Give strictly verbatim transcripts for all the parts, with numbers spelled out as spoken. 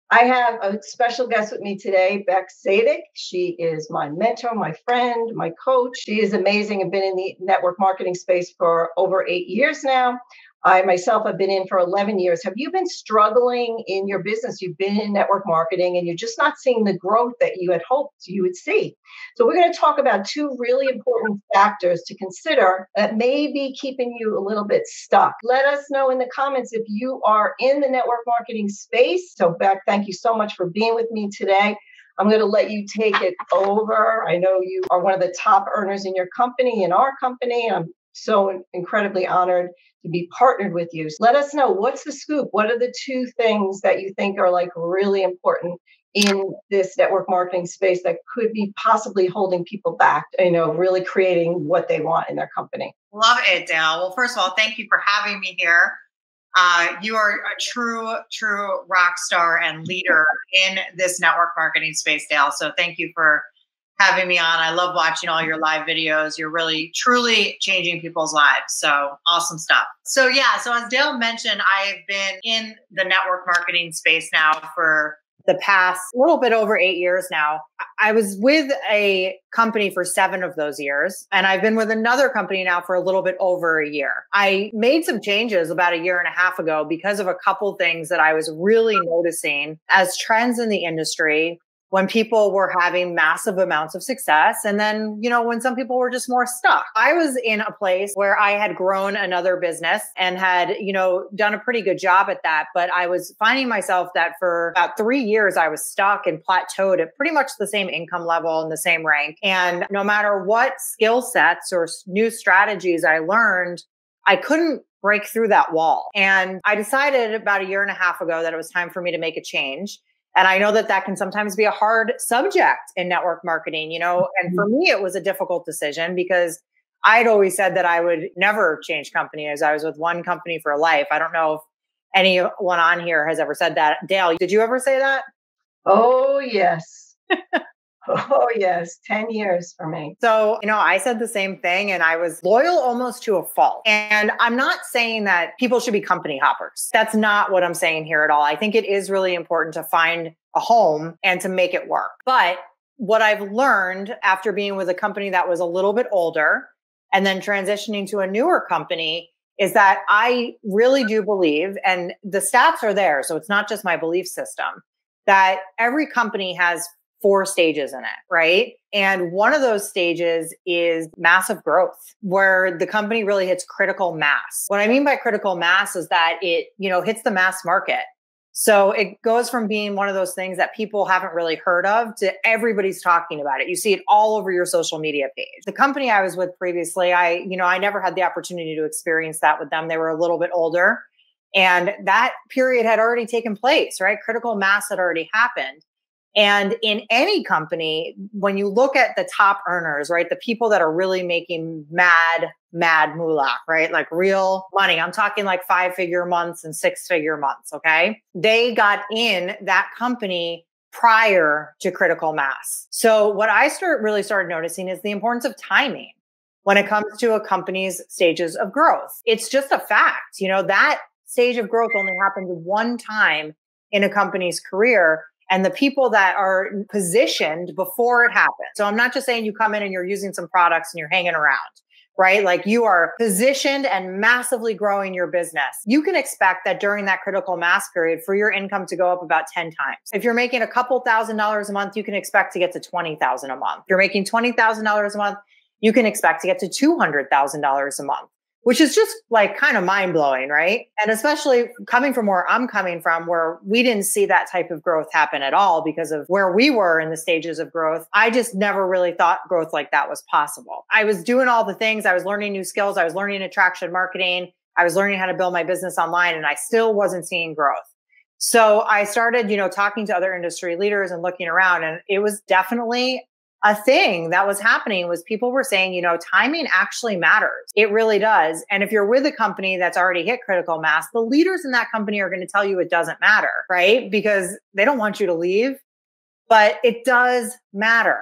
I have a special guest with me today, Beck Sadek. She is my mentor, my friend, my coach. She is amazing. I've been in the network marketing space for over eight years now. I myself have been in for eleven years. Have you been struggling in your business? You've been in network marketing and you're just not seeing the growth that you had hoped you would see. So we're going to talk about two really important factors to consider that may be keeping you a little bit stuck. Let us know in the comments if you are in the network marketing space. So Beck, thank you so much for being with me today. I'm going to let you take it over. I know you are one of the top earners in your company, in our company. I'm so incredibly honored to be partnered with you. Let us know, what's the scoop? What are the two things that you think are like really important in this network marketing space that could be possibly holding people back, you know, really creating what they want in their company? Love it, Dale. Well, first of all, thank you for having me here. Uh, you are a true, true rock star and leader in this network marketing space, Dale. So thank you for having me on. I love watching all your live videos. You're really, truly changing people's lives. So awesome stuff. So yeah, so as Dale mentioned, I've been in the network marketing space now for the past little bit over eight years now. I was with a company for seven of those years, and I've been with another company now for a little bit over a year. I made some changes about a year and a half ago because of a couple things that I was really noticing as trends in the industry when people were having massive amounts of success. And then, you know, when some people were just more stuck. I was in a place where I had grown another business and had, you know, done a pretty good job at that. But I was finding myself that for about three years, I was stuck and plateaued at pretty much the same income level and the same rank. And no matter what skill sets or new strategies I learned, I couldn't break through that wall. And I decided about a year and a half ago that it was time for me to make a change. And I know that that can sometimes be a hard subject in network marketing, you know, and for me, it was a difficult decision because I'd always said that I would never change companies. I was with one company for life. I don't know if anyone on here has ever said that. Dale, did you ever say that? Oh, yes. Oh, yes. ten years for me. So, you know, I said the same thing and I was loyal almost to a fault. And I'm not saying that people should be company hoppers. That's not what I'm saying here at all. I think it is really important to find a home and to make it work. But what I've learned after being with a company that was a little bit older and then transitioning to a newer company is that I really do believe, and the stats are there, so it's not just my belief system, that every company has four stages in it, right? And one of those stages is massive growth, where the company really hits critical mass. What I mean by critical mass is that it, you know, hits the mass market. So it goes from being one of those things that people haven't really heard of to everybody's talking about it. You see it all over your social media page. The company I was with previously, I, you know, I never had the opportunity to experience that with them. They were a little bit older and that period had already taken place, right? Critical mass had already happened. And in any company, when you look at the top earners, right, the people that are really making mad, mad moolah, right, like real money, I'm talking like five figure months and six figure months, okay? They got in that company prior to critical mass. So what I start really started noticing is the importance of timing when it comes to a company's stages of growth. It's just a fact, you know, that stage of growth only happens one time in a company's career. And the people that are positioned before it happens. So I'm not just saying you come in and you're using some products and you're hanging around, right? Like you are positioned and massively growing your business. You can expect that during that critical mass period for your income to go up about ten times. If you're making a couple thousand dollars a month, you can expect to get to twenty thousand dollars a month. If you're making twenty thousand dollars a month, you can expect to get to two hundred thousand dollars a month, which is just like kind of mind blowing, right? And especially coming from where I'm coming from, where we didn't see that type of growth happen at all because of where we were in the stages of growth. I just never really thought growth like that was possible. I was doing all the things. I was learning new skills. I was learning attraction marketing. I was learning how to build my business online, and I still wasn't seeing growth. So I started, you know, talking to other industry leaders and looking around, and it was definitely a thing that was happening was people were saying, you know, timing actually matters. It really does. And if you're with a company that's already hit critical mass, the leaders in that company are going to tell you it doesn't matter, right? Because they don't want you to leave, but it does matter.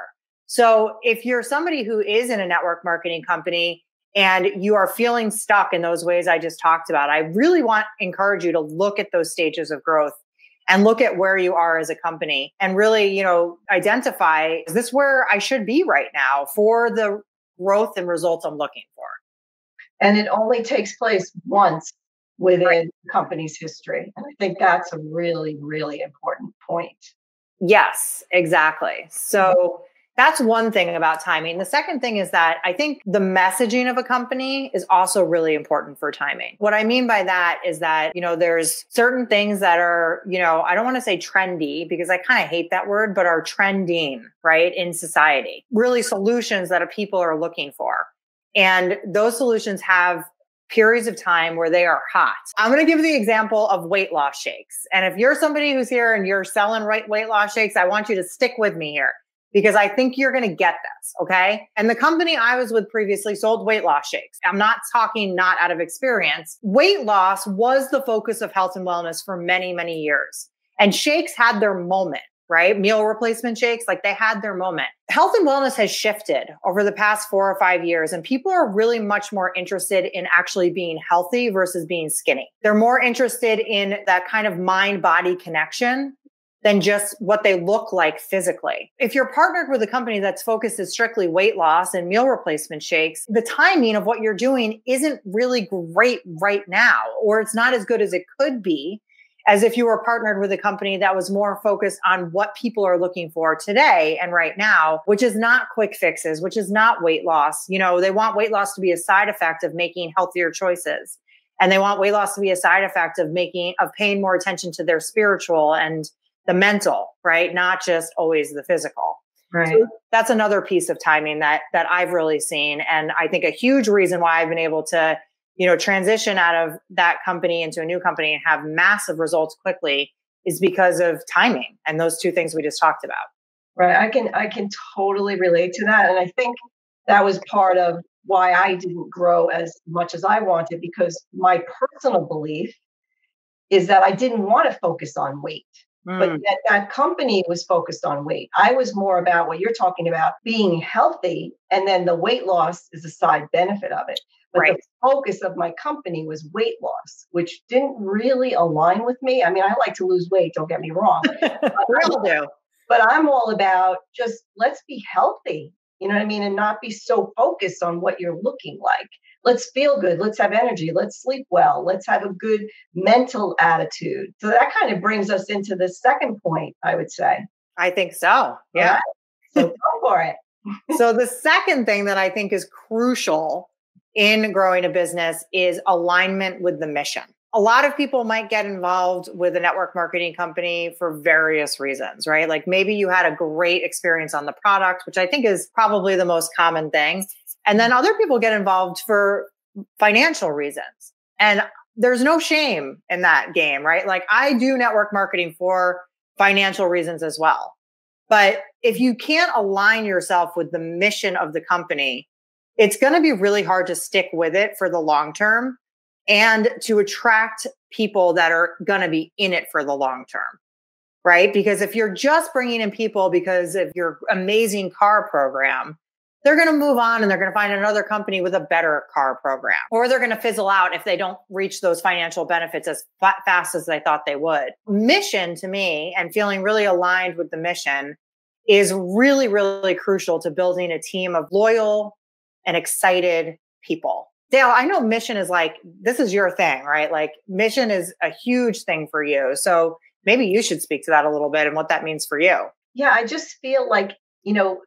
So if you're somebody who is in a network marketing company and you are feeling stuck in those ways I just talked about, I really want to encourage you to look at those stages of growth and look at where you are as a company and really, you know, identify, is this where I should be right now for the growth and results I'm looking for? And it only takes place once within Right. the company's history. And I think that's a really, really important point. Yes, exactly. So that's one thing about timing. The second thing is that I think the messaging of a company is also really important for timing. What I mean by that is that, you know, there's certain things that are, you know, I don't want to say trendy because I kind of hate that word, but are trending, right, in society. Really solutions that people are looking for. And those solutions have periods of time where they are hot. I'm going to give the example of weight loss shakes. And if you're somebody who's here and you're selling weight loss shakes, I want you to stick with me here because I think you're going to get this. Okay. And the company I was with previously sold weight loss shakes. I'm not talking not out of experience. Weight loss was the focus of health and wellness for many, many years. And shakes had their moment. Right? Meal replacement shakes, like they had their moment. Health and wellness has shifted over the past four or five years, and people are really much more interested in actually being healthy versus being skinny. They're more interested in that kind of mind-body connection than just what they look like physically. If you're partnered with a company that's focused as strictly weight loss and meal replacement shakes, the timing of what you're doing isn't really great right now, or it's not as good as it could be as if you were partnered with a company that was more focused on what people are looking for today and right now, which is not quick fixes, which is not weight loss. You know, they want weight loss to be a side effect of making healthier choices. And they want weight loss to be a side effect of making, of paying more attention to their spiritual and the mental, right? Not just always the physical. Right. So that's another piece of timing that, that I've really seen. And I think a huge reason why I've been able to, you know, transition out of that company into a new company and have massive results quickly is because of timing and those two things we just talked about. Right. I can, I can totally relate to that. And I think that was part of why I didn't grow as much as I wanted, because my personal belief is that I didn't want to focus on weight, mm. but that, that company was focused on weight. I was more about what you're talking about, being healthy. And then the weight loss is a side benefit of it. But right. the focus of my company was weight loss, which didn't really align with me. I mean, I like to lose weight, don't get me wrong. We all do. But I'm all about just let's be healthy, you know what I mean? And not be so focused on what you're looking like. Let's feel good. Let's have energy. Let's sleep well. Let's have a good mental attitude. So that kind of brings us into the second point, I would say. I think so. Yeah. Right. So go for it. So the second thing that I think is crucial in growing a business is alignment with the mission. A lot of people might get involved with a network marketing company for various reasons, right? Like maybe you had a great experience on the product, which I think is probably the most common thing. And then other people get involved for financial reasons. And there's no shame in that game, right? Like I do network marketing for financial reasons as well. But if you can't align yourself with the mission of the company, it's going to be really hard to stick with it for the long term and to attract people that are going to be in it for the long term, right? Because if you're just bringing in people because of your amazing car program, they're going to move on and they're going to find another company with a better car program, or they're going to fizzle out if they don't reach those financial benefits as fa- fast as they thought they would. Mission to me, and feeling really aligned with the mission, is really, really crucial to building a team of loyal and excited people. Dale, I know mission is like, this is your thing, right? Like mission is a huge thing for you. So maybe you should speak to that a little bit and what that means for you. Yeah, I just feel like, you know,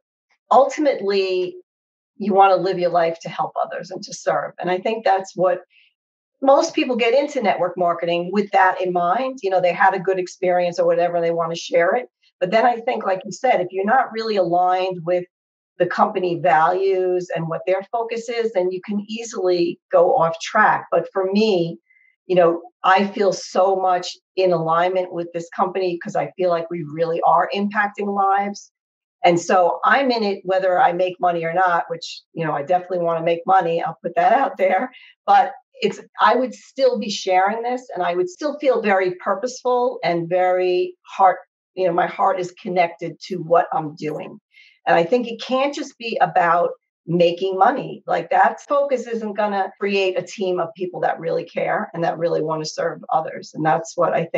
ultimately you want to live your life to help others and to serve. And I think that's what most people get into network marketing with that in mind. You know, they had a good experience or whatever, and they want to share it. But then I think, like you said, if you're not really aligned with the company values and what their focus is, then you can easily go off track. But for me, you know, I feel so much in alignment with this company because I feel like we really are impacting lives. And so I'm in it whether I make money or not, which, you know, I definitely want to make money. I'll put that out there. But it's, I would still be sharing this and I would still feel very purposeful and very heart, you know, my heart is connected to what I'm doing. And I think it can't just be about making money. Like that focus isn't going to create a team of people that really care and that really want to serve others. And that's what I think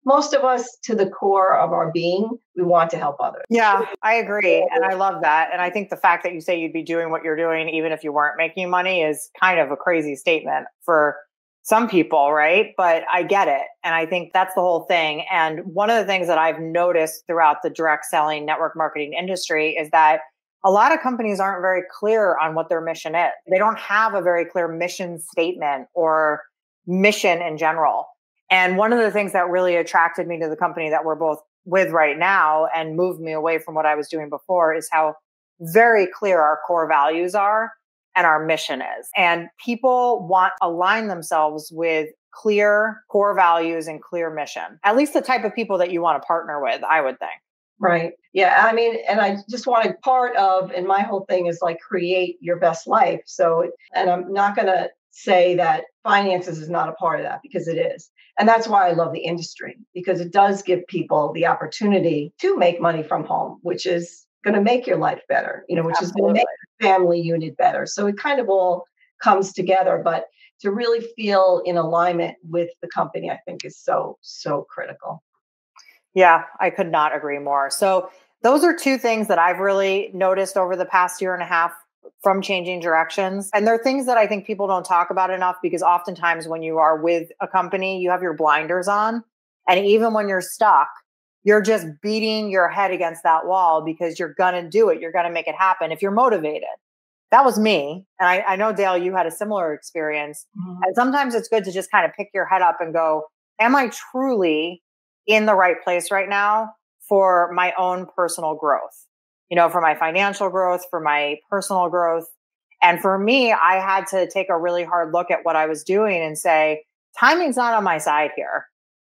most of us, to the core of our being, we want to help others. Yeah, I agree. And I love that. And I think the fact that you say you'd be doing what you're doing, even if you weren't making money, is kind of a crazy statement for some people, right? But I get it. And I think that's the whole thing. And one of the things that I've noticed throughout the direct selling network marketing industry is that a lot of companies aren't very clear on what their mission is. They don't have a very clear mission statement or mission in general. And one of the things that really attracted me to the company that we're both with right now and moved me away from what I was doing before is how very clear our core values are and our mission is. And people want to align themselves with clear core values and clear mission, at least the type of people that you want to partner with, I would think. Right. Yeah. I mean, and I just wanted part of, and my whole thing is like create your best life. So, and I'm not going to say that finances is not a part of that, because it is. And that's why I love the industry, because it does give people the opportunity to make money from home, which is going to make your life better, you know, which Absolutely. Is going to make your family unit better. So it kind of all comes together. But to really feel in alignment with the company, I think is so, so critical. Yeah, I could not agree more. So those are two things that I've really noticed over the past year and a half from changing directions. And they're things that I think people don't talk about enough, because oftentimes when you are with a company, you have your blinders on. And even when you're stuck, you're just beating your head against that wall because you're going to do it. You're going to make it happen if you're motivated. That was me. And I, I know, Dale, you had a similar experience. Mm-hmm. And sometimes it's good to just kind of pick your head up and go, am I truly in the right place right now for my own personal growth? You know, for my financial growth, for my personal growth. And for me, I had to take a really hard look at what I was doing and say, timing's not on my side here.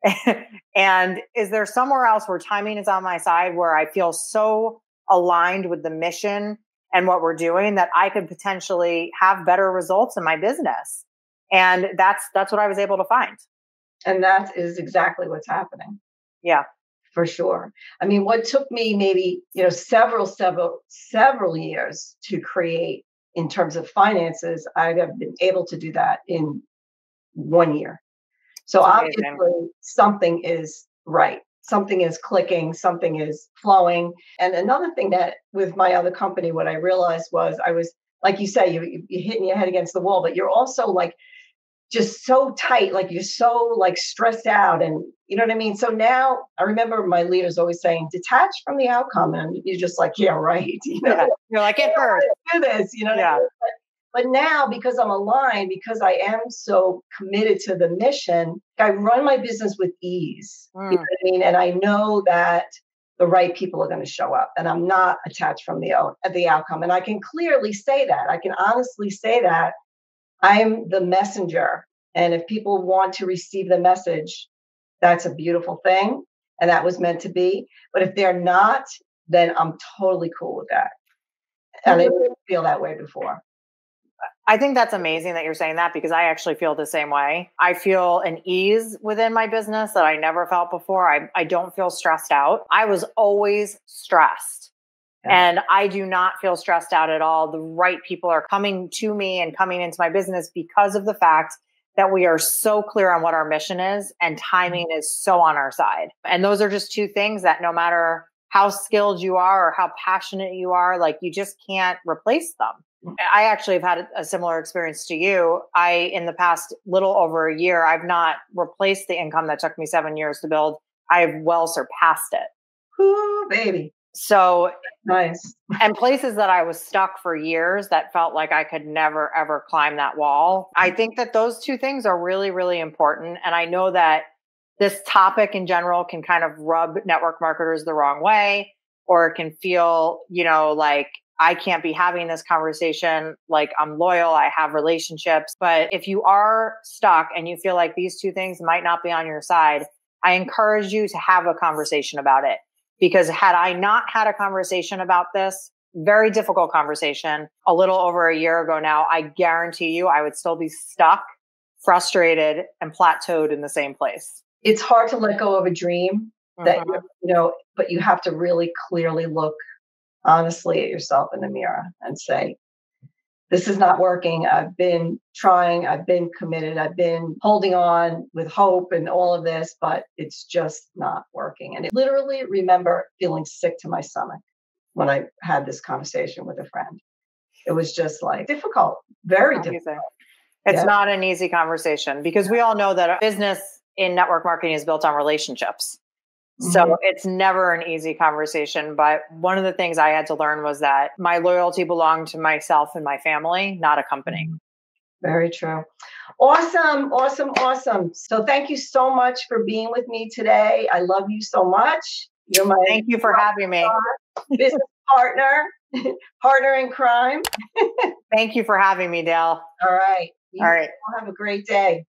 And is there somewhere else where timing is on my side, where I feel so aligned with the mission and what we're doing that I could potentially have better results in my business? And that's, that's what I was able to find. And that is exactly what's happening. Yeah. For sure. I mean, what took me maybe, you know, several, several, several years to create in terms of finances, I have been able to do that in one year. So obviously something is right. Something is clicking, something is flowing. And another thing that with my other company, what I realized was I was, like you say, you, you're hitting your head against the wall, but you're also like, just so tight, like you're so like stressed out, and you know what I mean? So now I remember my leaders always saying, detach from the outcome. And you're just like, yeah, right. You know, yeah. You're like, it hurts. Do this, you know what yeah. I mean? But, but now, because I'm aligned, because I am so committed to the mission, I run my business with ease. Mm. You know what I mean? And I know that the right people are going to show up, and I'm not attached from the, the outcome. And I can clearly say that. I can honestly say that. I'm the messenger. And if people want to receive the message, that's a beautiful thing. And that was meant to be. But if they're not, then I'm totally cool with that. And I didn't feel that way before. I think that's amazing that you're saying that, because I actually feel the same way. I feel an ease within my business that I never felt before. I, I don't feel stressed out. I was always stressed. And I do not feel stressed out at all. The right people are coming to me and coming into my business because of the fact that we are so clear on what our mission is, and timing is so on our side. And those are just two things that no matter how skilled you are or how passionate you are, like you just can't replace them. I actually have had a similar experience to you. I, in the past little over a year, I've not replaced the income that took me seven years to build. I've well surpassed it. Ooh, baby. So nice. And places that I was stuck for years that felt like I could never, ever climb that wall. I think that those two things are really, really important. And I know that this topic in general can kind of rub network marketers the wrong way, or it can feel, you know, like I can't be having this conversation. Like I'm loyal, I have relationships. But if you are stuck and you feel like these two things might not be on your side, I encourage you to have a conversation about it. Because had I not had a conversation about this, very difficult conversation, a little over a year ago now, I guarantee you I would still be stuck, frustrated, and plateaued in the same place. It's hard to let go of a dream that, mm-hmm. you know, but you have to really clearly look honestly at yourself in the mirror and say, this is not working. I've been trying, I've been committed, I've been holding on with hope and all of this, but it's just not working. And I literally remember feeling sick to my stomach when I had this conversation with a friend. It was just like difficult, very difficult. It's yeah. not an easy conversation because we all know that a business in network marketing is built on relationships. So mm-hmm. it's never an easy conversation. But one of the things I had to learn was that my loyalty belonged to myself and my family, not a company. Very true. Awesome. Awesome. Awesome. So thank you so much for being with me today. I love you so much. You're my Thank you for having me. Business partner, partner in crime. Thank you for having me, Dale. All right. You All right. have a great day.